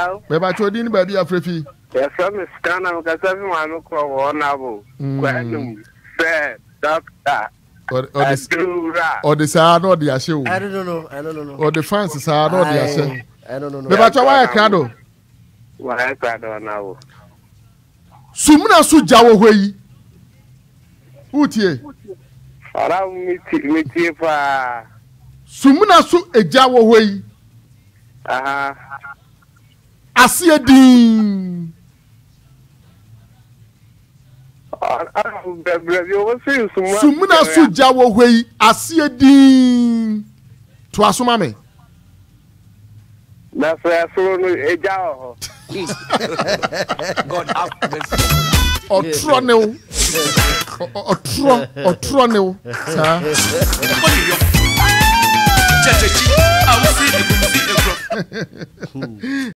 Beba chodin baby afrefi. Yes, I'm scanner because everyone call one abo. Question fair doctor. Or the sa no the ashe. I don't know. Or the fans sa no the ashe. I don't know. Beba chawa krado. Why krado now? Sumuna su jawo hweyi. Utie. Ora miti fa. Sumuna su ejawo hweyi. Aha. Asie din. Sumuna su jawo hweyi asie din. To asoma me. Na so no ejawo. God have mercy. Otro ne. Sa.